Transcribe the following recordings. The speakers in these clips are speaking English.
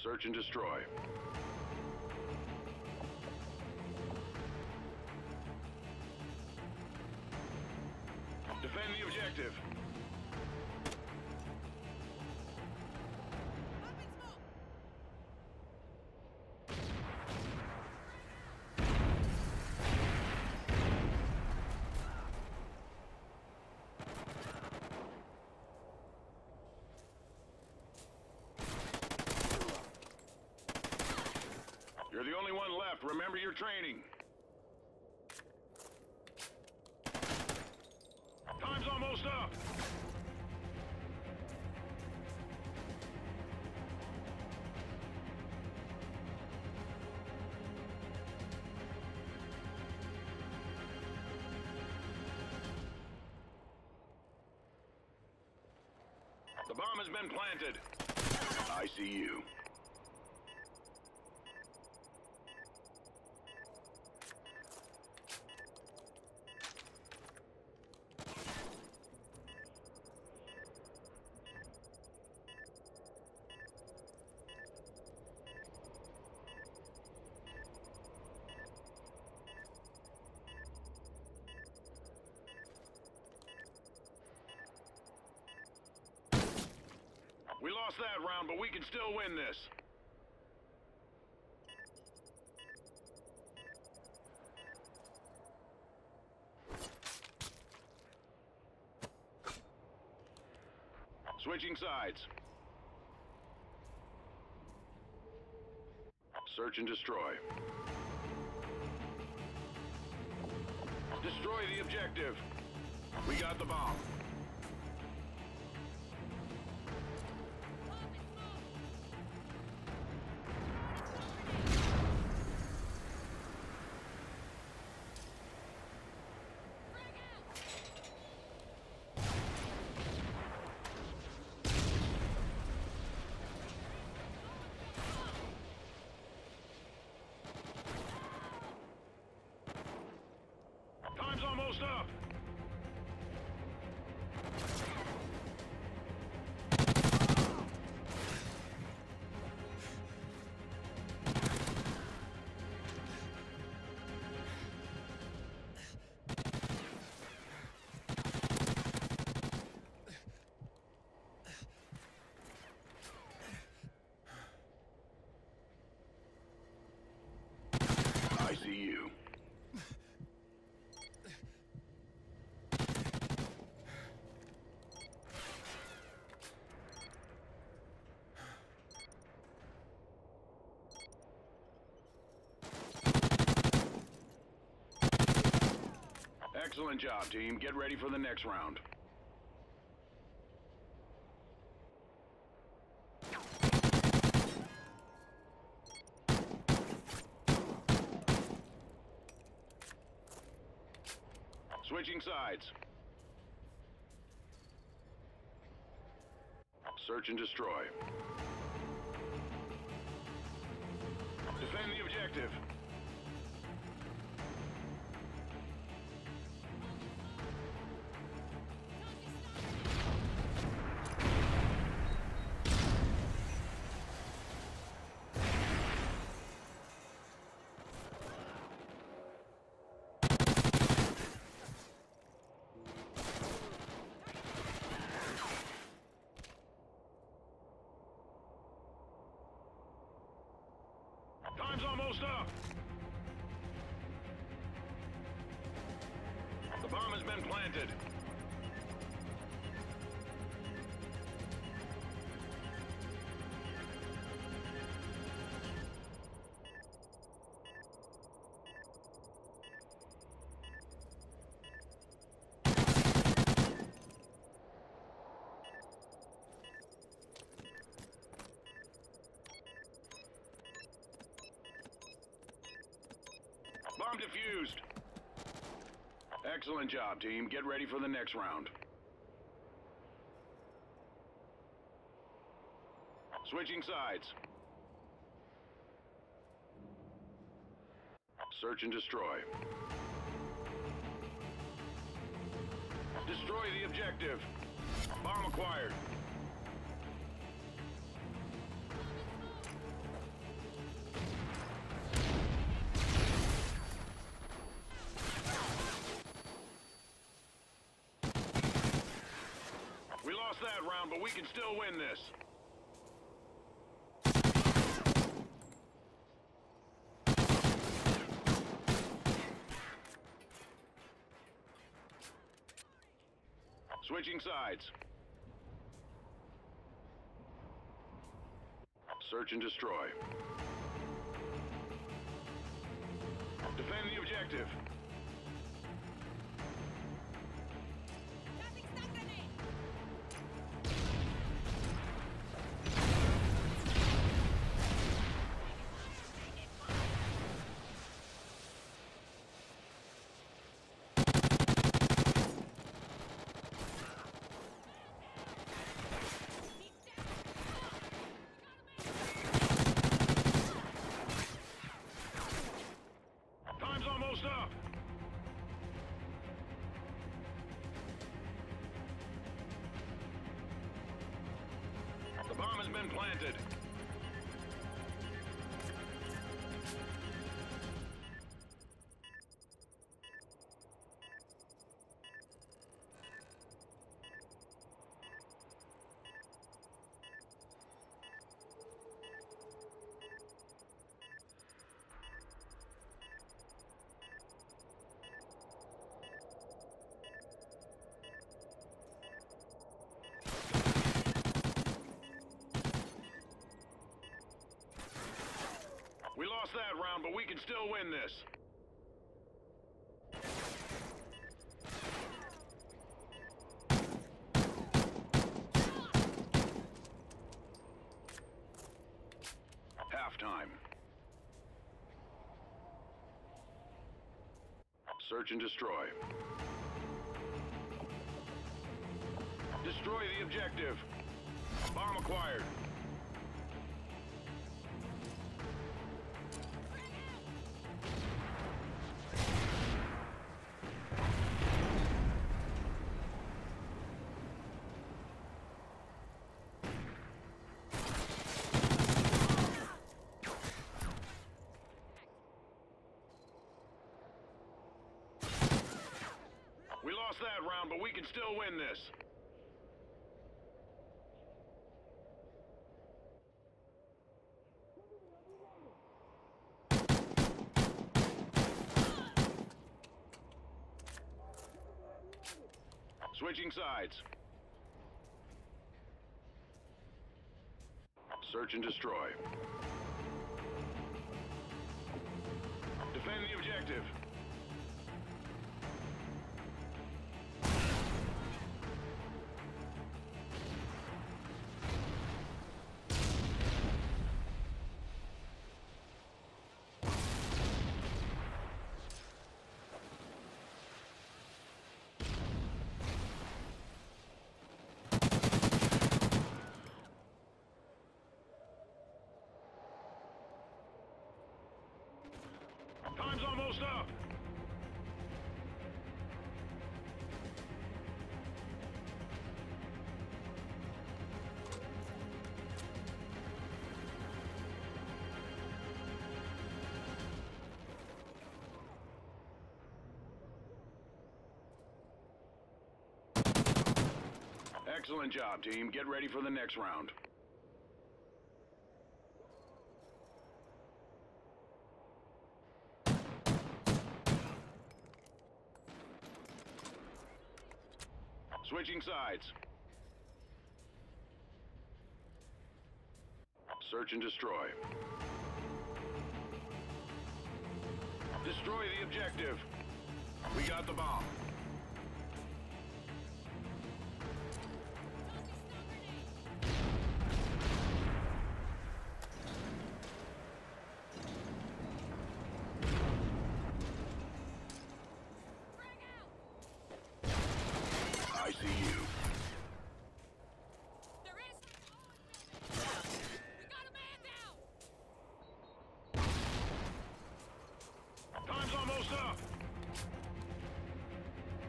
Search and destroy. Defend the objective. You're the only one left. Remember your training. Time's almost up. The bomb has been planted. I see you. We lost that round, but we can still win this. Switching sides. Search and destroy. Destroy the objective. We got the bomb. Time's almost up. I see you. Excellent job, team. Get ready for the next round. Switching sides. Search and destroy. Defend the objective. Time's almost up. The bomb has been planted. Bomb defused. Excellent job, team. Get ready for the next round. Switching sides. Search and destroy. Destroy the objective. Bomb acquired. round, but we can still win this. Switching sides. Search and destroy. Defend the objective. Time's almost up. The bomb has been planted. We lost that round, but we can still win this. Halftime. Search and destroy. Destroy the objective. Bomb acquired. We lost that round, but we can still win this. Switching sides. Search and destroy. Defend the objective. Time's almost up. Excellent job, team. Get ready for the next round. Switching sides. Search and destroy. Destroy the objective. We got the bomb. I see you. There is. We got a man down. Time's almost up.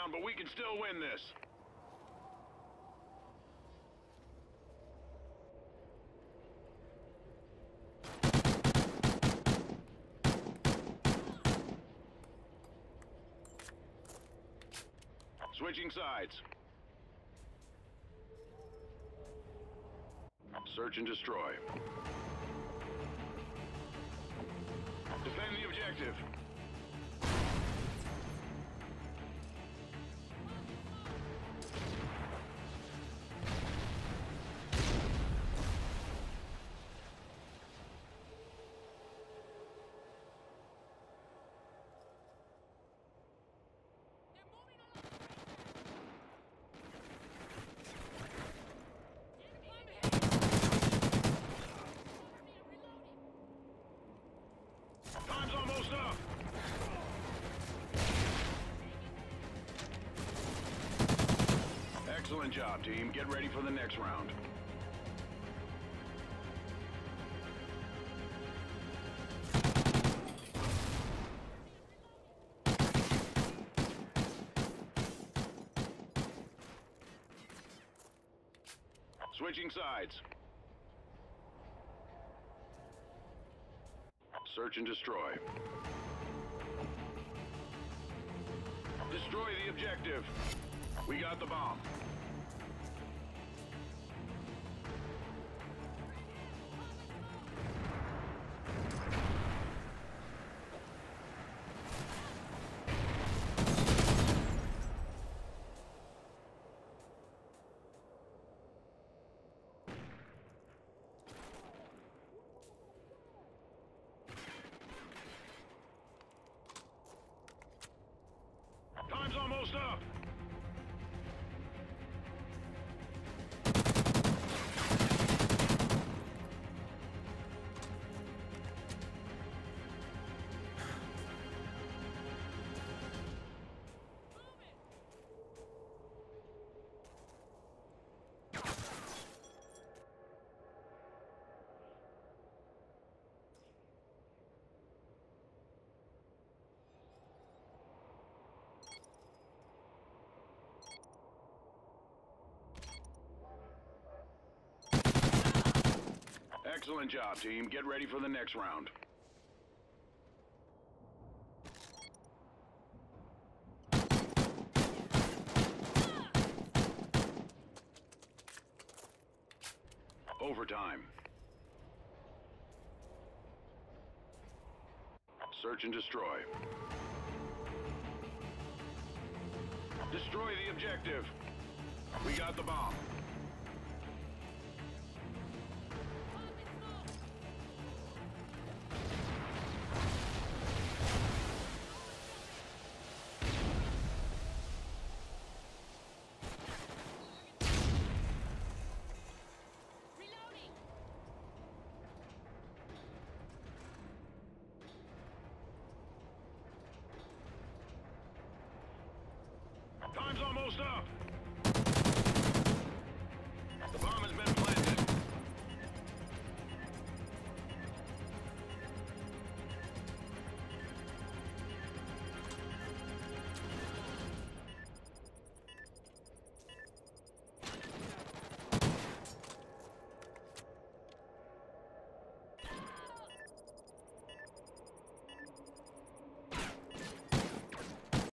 down, but we can still win this. Switching sides. Search and destroy. Defend the objective. Time's almost up. Excellent job, team. Get ready for the next round. Switching sides. Search and destroy. Destroy the objective. We got the bomb. Time's almost up. Excellent job, team. Get ready for the next round. Overtime. Search and destroy. Destroy the objective. We got the bomb.